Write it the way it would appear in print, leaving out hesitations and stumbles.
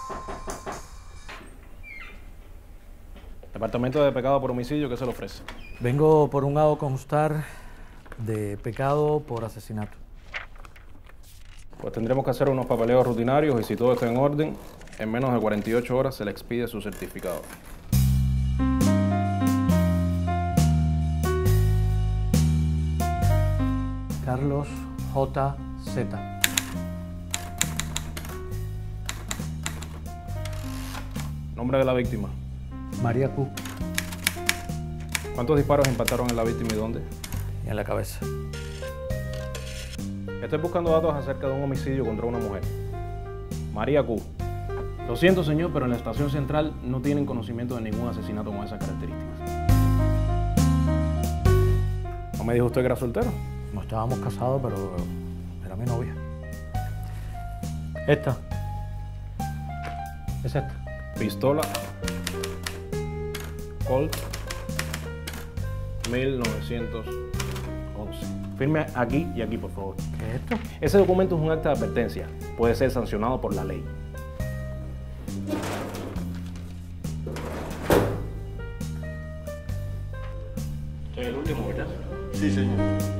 Departamento de Pecado por Homicidio, ¿qué se le ofrece? Vengo por un lado constar de pecado por asesinato. Pues tendremos que hacer unos papeleos rutinarios y si todo está en orden, en menos de 48 horas se le expide su certificado. Carlos J.Z. Nombre de la víctima. María Q. ¿Cuántos disparos impactaron en la víctima y dónde? Y en la cabeza. Estoy buscando datos acerca de un homicidio contra una mujer. María Q. Lo siento, señor, pero en la estación central no tienen conocimiento de ningún asesinato con esas características. ¿No me dijo usted que era soltero? No estábamos casados, pero era mi novia. Esta. Es esta. Pistola Colt 1911. Firme aquí y aquí, por favor. ¿Qué es esto? Ese documento es un acta de advertencia. Puede ser sancionado por la ley. Soy el último, ¿verdad? Sí, señor.